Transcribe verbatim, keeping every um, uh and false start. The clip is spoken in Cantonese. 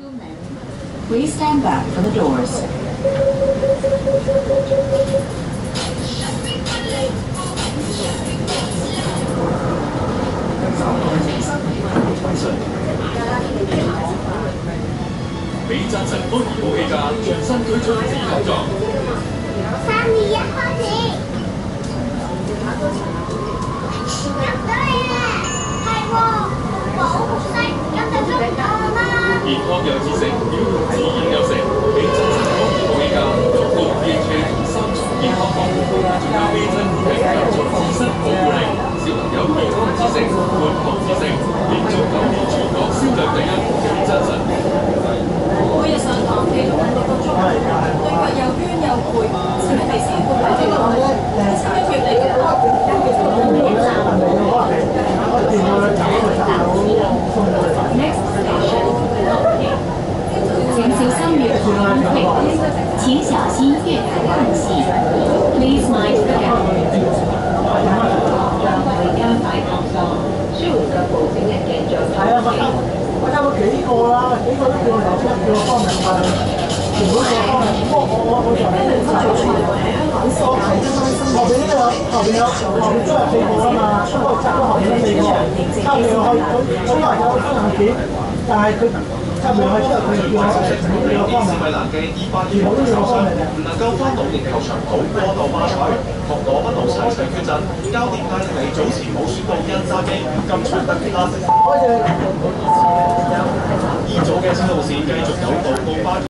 Please stand back for the doors. 美贊臣安怡寶氣價全新推出自講座。 三二一開始。入咗嚟啦，係喎，冇紅色，咁就捉唔到啦。 健康有知識，表現自然有成。美贊臣安怡寶氣價獨到 D H A 三重健康防護，仲有美珍兒嘅有助自身保護力。小朋友健康知識，活學知識，連續九年全國銷量第一，美贊臣。 每日上堂企足五六個鐘，對腳又攣又攰，前提先會為你講咧，七一月嚟嘅喎。 Next station, 請小心月台空隙，請小心月台空隙。Please mind the gap. 舒緩腳部整日嘅脹痛。係啊，我差我差咗幾個啦，幾個都叫我留出叫我方明問，全部都叫我方明。不過我我我就係最長喺香港試下，後邊呢個後邊有後邊都係四個啊嘛，不過插咗後邊都四個，插完去佢佢因為有分硬件，但係佢插完去之後佢就叫我叫我方明。米蘭嘅二百二號受傷，唔能夠翻到連球場補過度馬賽，同羅賓奴齊齊缺陣，教練艾力尼早前冇選到恩沙基，今場得其他。E 組嘅小路線繼續有道高巴。